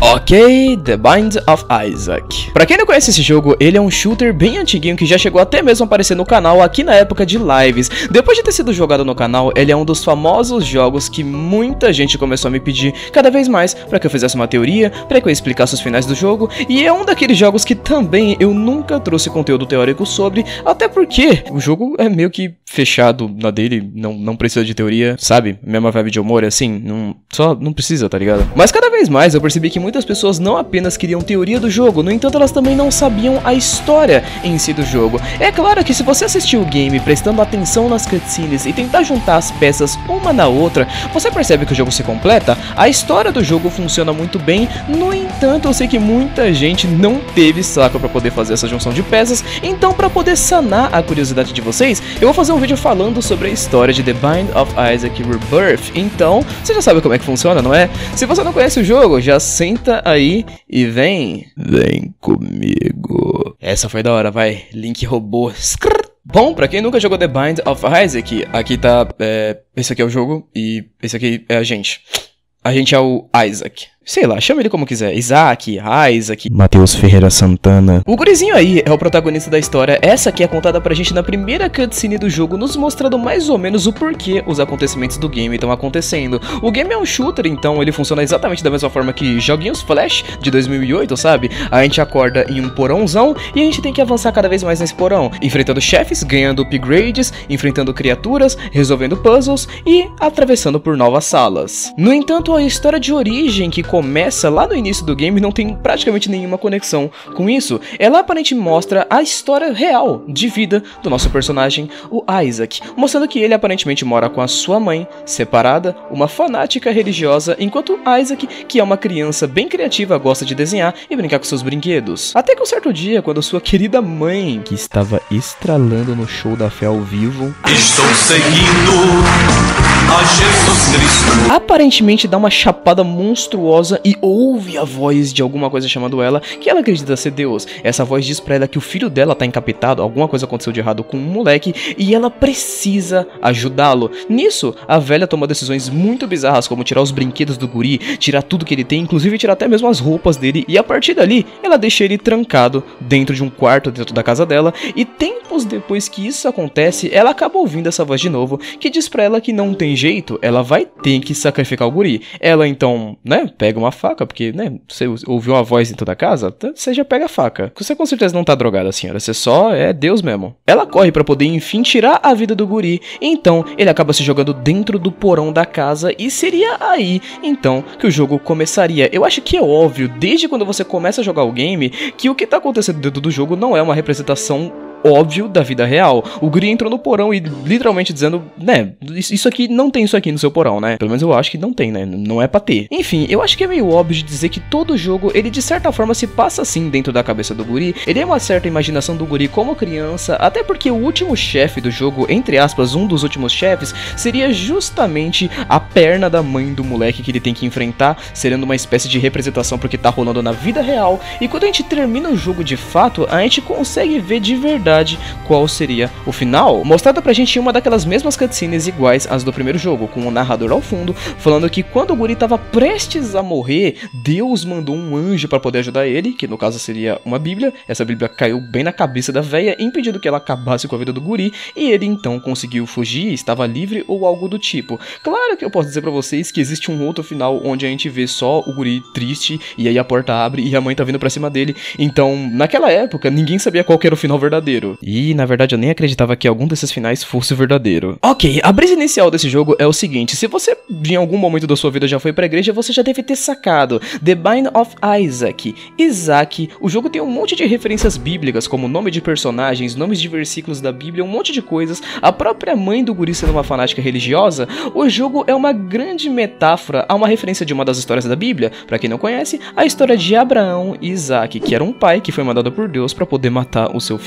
Ok, The Bind of Isaac. Pra quem não conhece esse jogo, ele é um shooter bem antiguinho que já chegou até mesmo a aparecer no canal aqui na época de lives. Depois de ter sido jogado no canal, ele é um dos famosos jogos que muita gente começou a me pedir cada vez mais pra que eu fizesse uma teoria, pra que eu explicasse os finais do jogo, e é um daqueles jogos que também eu nunca trouxe conteúdo teórico sobre, até porque o jogo é meio que fechado na dele, não precisa de teoria, sabe? Mesma vibe de humor, assim, não precisa, tá ligado? Mas cada vez mais eu percebi que muitas pessoas não apenas queriam teoria do jogo, no entanto elas também não sabiam a história em si do jogo. É claro que se você assistir o game prestando atenção nas cutscenes e tentar juntar as peças uma na outra, você percebe que o jogo se completa, a história do jogo funciona muito bem, no entanto eu sei que muita gente não teve saco pra poder fazer essa junção de peças, então pra poder sanar a curiosidade de vocês, eu vou fazer um vídeo falando sobre a história de The Bind of Isaac Rebirth. Então, você já sabe como é que funciona, não é? Se você não conhece o jogo, já senta aí e vem comigo. Essa foi da hora, vai. Link robô. Bom, pra quem nunca jogou The Bind of Isaac, aqui tá, esse aqui é o jogo e esse aqui é a gente. A gente é o Isaac. Sei lá, chama ele como quiser. Isaac, Matheus Ferreira Santana. O gurizinho aí é o protagonista da história. Essa aqui é contada pra gente na primeira cutscene do jogo, nos mostrando mais ou menos o porquê os acontecimentos do game estão acontecendo. O game é um shooter, então ele funciona exatamente da mesma forma que joguinhos Flash de 2008, sabe? A gente acorda em um porãozão e a gente tem que avançar cada vez mais nesse porão, enfrentando chefes, ganhando upgrades, enfrentando criaturas, resolvendo puzzles e atravessando por novas salas. No entanto, a história de origem que começa lá no início do game não tem praticamente nenhuma conexão com isso. Ela aparentemente mostra a história real de vida do nosso personagem, o Isaac, mostrando que ele aparentemente mora com a sua mãe, separada, uma fanática religiosa, enquanto Isaac, que é uma criança bem criativa, gosta de desenhar e brincar com seus brinquedos. Até que um certo dia, quando sua querida mãe, que estava estralando no show da fé ao vivo, estou seguindo a Jesus Cristo, aparentemente dá uma chapada monstruosa e ouve a voz de alguma coisa chamando ela, que ela acredita ser Deus. Essa voz diz pra ela que o filho dela tá encapetado, alguma coisa aconteceu de errado com um moleque e ela precisa ajudá-lo. Nisso, a velha toma decisões muito bizarras, como tirar os brinquedos do guri, tirar tudo que ele tem, inclusive tirar até mesmo as roupas dele, e a partir dali, ela deixa ele trancado dentro de um quarto dentro da casa dela, e tempos depois que isso acontece, ela acaba ouvindo essa voz de novo, que diz pra ela que não tem jeito, ela vai ter que sacrificar o guri. Ela então, né, pega uma faca, porque, né, você ouviu uma voz dentro da casa, você já pega a faca. Você com certeza não tá drogada, senhora, você só é Deus mesmo. Ela corre pra poder, enfim, tirar a vida do guri, então ele acaba se jogando dentro do porão da casa e seria aí, então, que o jogo começaria. Eu acho que é óbvio, desde quando você começa a jogar o game, que o que tá acontecendo dentro do jogo não é uma representação óbvio da vida real. O guri entrou no porão e literalmente dizendo, né, isso aqui não tem isso aqui no seu porão, né? Pelo menos eu acho que não tem, né? Não é pra ter. Enfim, eu acho que é meio óbvio de dizer que todo jogo, ele de certa forma se passa assim dentro da cabeça do guri. Ele é uma certa imaginação do guri como criança, até porque o último chefe do jogo, entre aspas, um dos últimos chefes, seria justamente a perna da mãe do moleque que ele tem que enfrentar, sendo uma espécie de representação porque tá rolando na vida real. E quando a gente termina o jogo de fato, a gente consegue ver de verdade qual seria o final, mostrada pra gente em uma daquelas mesmas cutscenes iguais às do primeiro jogo, com o narrador ao fundo, falando que quando o guri tava prestes a morrer, Deus mandou um anjo pra poder ajudar ele, que no caso seria uma bíblia. Essa bíblia caiu bem na cabeça da véia, impedindo que ela acabasse com a vida do guri, e ele então conseguiu fugir, estava livre ou algo do tipo. Claro que eu posso dizer pra vocês que existe um outro final onde a gente vê só o guri triste, e aí a porta abre e a mãe tá vindo pra cima dele, então naquela época ninguém sabia qual que era o final verdadeiro. E, na verdade, eu nem acreditava que algum desses finais fosse verdadeiro. Ok, a brisa inicial desse jogo é o seguinte: se você em algum momento da sua vida já foi pra igreja, você já deve ter sacado The Bind of Isaac. Isaac, o jogo tem um monte de referências bíblicas, como nome de personagens, nomes de versículos da Bíblia, um monte de coisas. A própria mãe do guri sendo uma fanática religiosa, o jogo é uma grande metáfora a uma referência de uma das histórias da Bíblia. Pra quem não conhece, a história de Abraão e Isaac, que era um pai que foi mandado por Deus pra poder matar o seu filho. O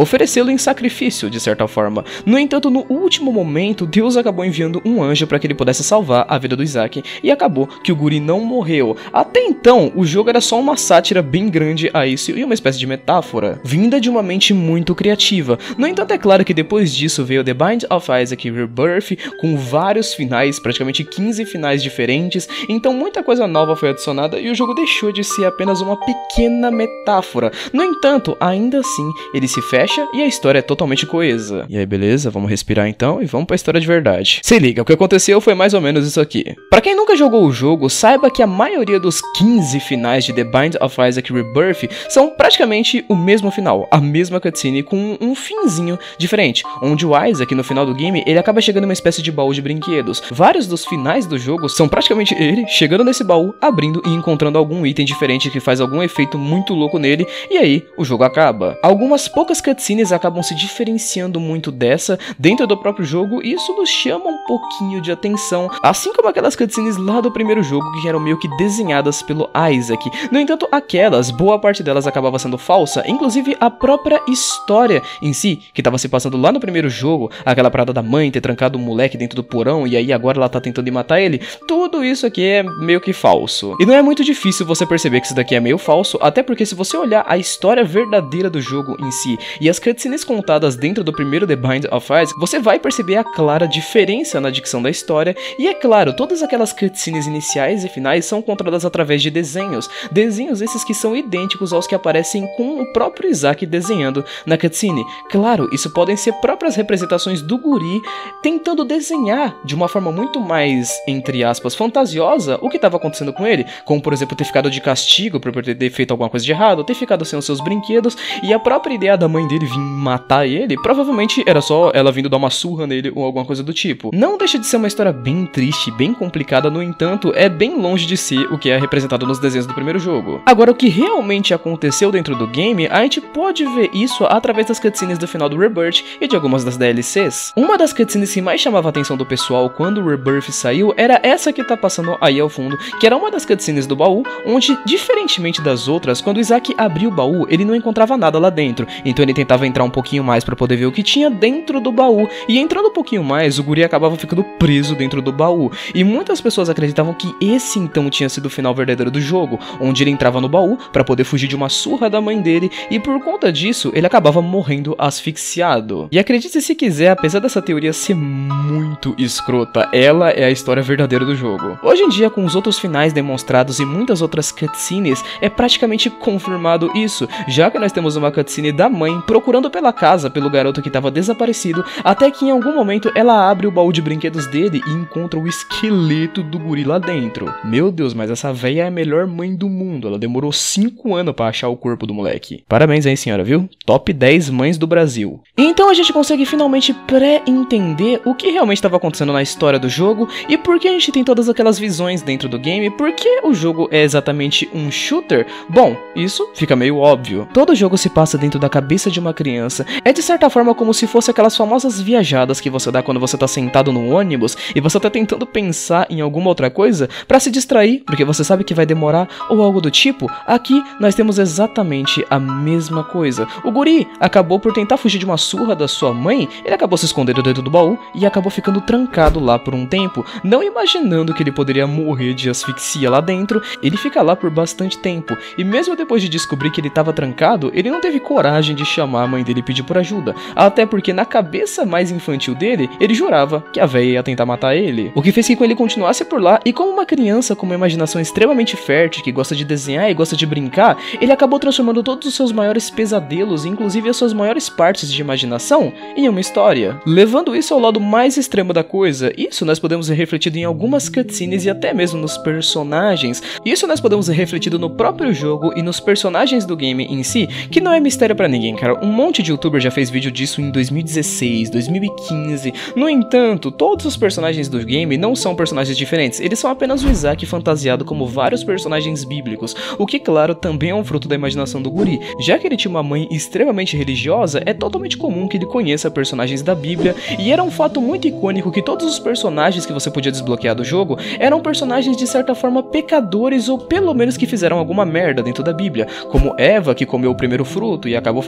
oferecê-lo em sacrifício, de certa forma. No entanto, no último momento, Deus acabou enviando um anjo para que ele pudesse salvar a vida do Isaac, e acabou que o guri não morreu. Até então, o jogo era só uma sátira bem grande a isso e uma espécie de metáfora, vinda de uma mente muito criativa. No entanto, é claro que depois disso veio The Binding of Isaac Rebirth, com vários finais, praticamente 15 finais diferentes, então muita coisa nova foi adicionada e o jogo deixou de ser apenas uma pequena metáfora. No entanto, ainda assim, ele se fecha e a história é totalmente coesa. E aí, beleza? Vamos respirar então e vamos pra história de verdade. Se liga, o que aconteceu foi mais ou menos isso aqui. Pra quem nunca jogou o jogo, saiba que a maioria dos 15 finais de The Binding of Isaac Rebirth são praticamente o mesmo final, a mesma cutscene com um finzinho diferente, onde o Isaac no final do game, ele acaba chegando em uma espécie de baú de brinquedos. Vários dos finais do jogo são praticamente ele chegando nesse baú, abrindo e encontrando algum item diferente que faz algum efeito muito louco nele, e aí o jogo acaba. Algumas poucas cutscenes acabam se diferenciando muito dessa dentro do próprio jogo, e isso nos chama um pouquinho de atenção, assim como aquelas cutscenes lá do primeiro jogo que eram meio que desenhadas pelo Isaac. No entanto, aquelas, boa parte delas acabava sendo falsa, inclusive a própria história em si, que estava se passando lá no primeiro jogo, aquela parada da mãe ter trancado o moleque dentro do porão e aí agora ela tá tentando ir matar ele, tudo isso aqui é meio que falso. E não é muito difícil você perceber que isso daqui é meio falso, até porque se você olhar a história verdadeira do jogo em si e as cutscenes contadas dentro do primeiro The Binding of Isaac, você vai perceber a clara diferença na dicção da história, e é claro, todas aquelas cutscenes iniciais e finais são controladas através de desenhos esses que são idênticos aos que aparecem com o próprio Isaac desenhando na cutscene. Claro, isso podem ser próprias representações do guri tentando desenhar de uma forma muito mais, entre aspas, fantasiosa o que estava acontecendo com ele, como por exemplo ter ficado de castigo por ter feito alguma coisa de errado, ou ter ficado sem os seus brinquedos, e a própria ideia da mãe dele vir matar ele, provavelmente era só ela vindo dar uma surra nele ou alguma coisa do tipo. Não deixa de ser uma história bem triste, bem complicada, no entanto, é bem longe de ser o que é representado nos desenhos do primeiro jogo. Agora, o que realmente aconteceu dentro do game, a gente pode ver isso através das cutscenes do final do Rebirth e de algumas das DLCs. Uma das cutscenes que mais chamava a atenção do pessoal quando o Rebirth saiu era essa que tá passando aí ao fundo, que era uma das cutscenes do baú, onde, diferentemente das outras, quando o Isaac abriu o baú, ele não encontrava nada lá dentro, então ele tentava entrar um pouquinho mais pra poder ver o que tinha dentro do baú, e entrando um pouquinho mais, o guri acabava ficando preso dentro do baú, e muitas pessoas acreditavam que esse então tinha sido o final verdadeiro do jogo, onde ele entrava no baú pra poder fugir de uma surra da mãe dele, e por conta disso, ele acabava morrendo asfixiado. E acredite se quiser, apesar dessa teoria ser muito escrota, ela é a história verdadeira do jogo. Hoje em dia, com os outros finais demonstrados e muitas outras cutscenes, é praticamente confirmado isso, já que nós temos uma cutscene da mãe procurando pela casa pelo garoto que estava desaparecido, até que em algum momento ela abre o baú de brinquedos dele e encontra o esqueleto do guri lá dentro. Meu Deus, mas essa véia é a melhor mãe do mundo, ela demorou 5 anos pra achar o corpo do moleque. Parabéns aí, senhora, viu? Top 10 mães do Brasil. Então a gente consegue finalmente pré-entender o que realmente estava acontecendo na história do jogo e por que a gente tem todas aquelas visões dentro do game, por que o jogo é exatamente um shooter. Bom, isso fica meio óbvio. Todo jogo se passa dentro da cabeça de uma criança, é de certa forma como se fosse aquelas famosas viajadas que você dá quando você tá sentado no ônibus e você tá tentando pensar em alguma outra coisa pra se distrair, porque você sabe que vai demorar ou algo do tipo. Aqui nós temos exatamente a mesma coisa. O guri acabou por tentar fugir de uma surra da sua mãe, ele acabou se escondendo dentro do baú e acabou ficando trancado lá por um tempo, não imaginando que ele poderia morrer de asfixia lá dentro. Ele fica lá por bastante tempo, e mesmo depois de descobrir que ele estava trancado, ele não teve coragem de chamar a mãe dele e pedir por ajuda, até porque na cabeça mais infantil dele, ele jurava que a véia ia tentar matar ele, o que fez com que ele continuasse por lá, e como uma criança com uma imaginação extremamente fértil, que gosta de desenhar e gosta de brincar, ele acabou transformando todos os seus maiores pesadelos, inclusive as suas maiores partes de imaginação, em uma história. Levando isso ao lado mais extremo da coisa, isso nós podemos ver refletido em algumas cutscenes e até mesmo nos personagens. Isso nós podemos ver refletido no próprio jogo e nos personagens do game em si, que não é mistério pra ninguém, cara. Um monte de youtuber já fez vídeo disso em 2016, 2015. No entanto, todos os personagens do game não são personagens diferentes, eles são apenas o Isaac fantasiado como vários personagens bíblicos, o que, claro, também é um fruto da imaginação do guri. Já que ele tinha uma mãe extremamente religiosa, é totalmente comum que ele conheça personagens da Bíblia, e era um fato muito icônico que todos os personagens que você podia desbloquear do jogo eram personagens de certa forma pecadores, ou pelo menos que fizeram alguma merda dentro da Bíblia, como Eva, que comeu o primeiro fruto e acabou fazendo merda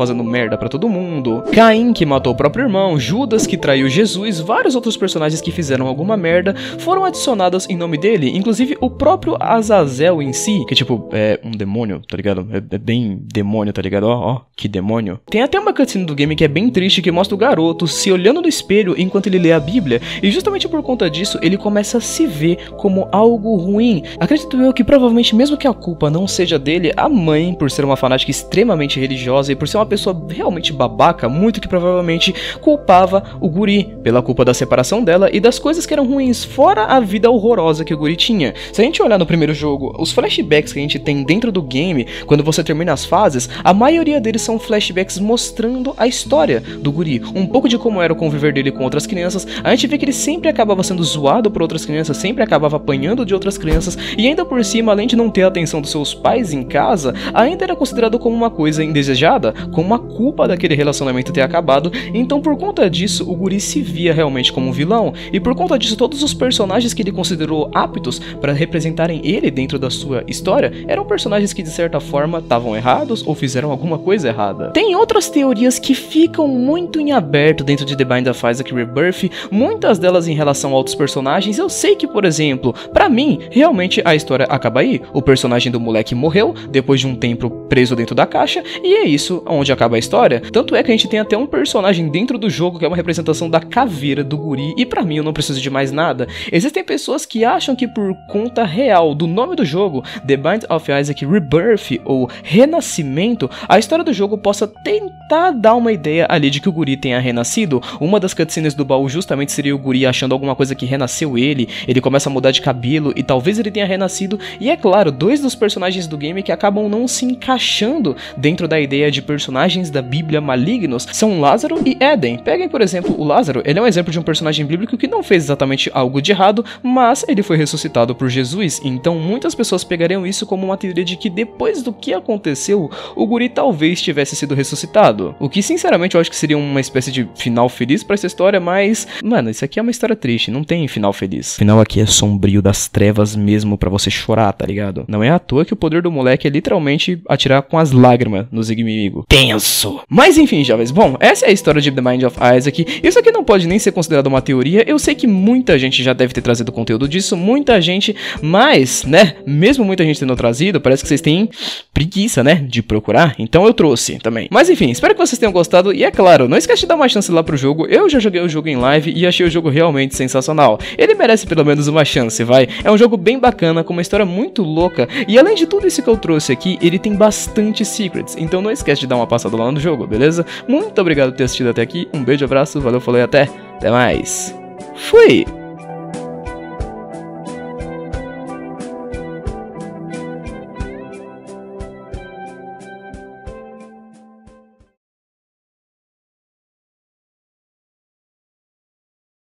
merda pra todo mundo, Caim que matou o próprio irmão, Judas que traiu Jesus, vários outros personagens que fizeram alguma merda foram adicionados em nome dele, inclusive o próprio Azazel em si, que tipo, é um demônio, tá ligado? É bem demônio, tá ligado? Ó, que demônio. Tem até uma cutscene do game que é bem triste, que mostra o garoto se olhando no espelho enquanto ele lê a Bíblia, e justamente por conta disso ele começa a se ver como algo ruim. Acredito eu que provavelmente, mesmo que a culpa não seja dele, a mãe, por ser uma fanática extremamente religiosa e por ser uma pessoa realmente babaca, muito que provavelmente culpava o guri pela culpa da separação dela e das coisas que eram ruins, fora a vida horrorosa que o guri tinha. Se a gente olhar no primeiro jogo, os flashbacks que a gente tem dentro do game, quando você termina as fases, a maioria deles são flashbacks mostrando a história do guri, um pouco de como era o conviver dele com outras crianças. A gente vê que ele sempre acabava sendo zoado por outras crianças, sempre acabava apanhando de outras crianças, e ainda por cima, além de não ter a atenção dos seus pais em casa, ainda era considerado como uma coisa indesejada, como uma culpa daquele relacionamento ter acabado. Então por conta disso, o guri se via realmente como um vilão, e por conta disso todos os personagens que ele considerou aptos para representarem ele dentro da sua história eram personagens que de certa forma estavam errados ou fizeram alguma coisa errada. Tem outras teorias que ficam muito em aberto dentro de The Binding of Isaac Rebirth, muitas delas em relação a outros personagens. Eu sei que, por exemplo, pra mim, realmente a história acaba aí. O personagem do moleque morreu depois de um tempo preso dentro da caixa, e é isso onde acaba a história. Tanto é que a gente tem até um personagem dentro do jogo que é uma representação da caveira do guri, e pra mim eu não preciso de mais nada. Existem pessoas que acham que por conta real do nome do jogo, The Binding of Isaac Rebirth, ou Renascimento, a história do jogo possa tentar dar uma ideia ali de que o guri tenha renascido. Uma das cutscenes do baú justamente seria o guri achando alguma coisa que renasceu ele começa a mudar de cabelo e talvez ele tenha renascido, e é claro, dois dos personagens do game que acabam não se encaixando dentro da ideia de personagens da Bíblia malignos são Lázaro e Éden. Peguem, por exemplo, o Lázaro, ele é um exemplo de um personagem bíblico que não fez exatamente algo de errado, mas ele foi ressuscitado por Jesus, então muitas pessoas pegariam isso como uma teoria de que depois do que aconteceu, o guri talvez tivesse sido ressuscitado. O que sinceramente eu acho que seria uma espécie de final feliz pra essa história, mas, mano, isso aqui é uma história triste, não tem final feliz. O final aqui é sombrio das trevas mesmo pra você chorar, tá ligado? Não é à toa que o poder do moleque é literalmente atirar com as lágrimas nos inimigos. Tenso! Mas enfim, jovens, bom, essa é a história de The Binding of Isaac. Isso aqui não pode nem ser considerado uma teoria, eu sei que muita gente já deve ter trazido conteúdo disso, muita gente, mas, né, mesmo muita gente tendo trazido, parece que vocês têm preguiça, né, de procurar, então eu trouxe também. Mas enfim, espero que vocês tenham gostado, e é claro, não esquece de dar uma chance lá pro jogo. Eu já joguei o jogo em live e achei o jogo realmente sensacional. Ele merece pelo menos uma chance, vai. É um jogo bem bacana, com uma história muito louca, e além de tudo isso que eu trouxe aqui, ele tem bastante secrets, então não esquece de dar uma passada lá no jogo, beleza? Muito obrigado por ter assistido até aqui, um beijo, abraço, valeu, falou e até mais. Fui!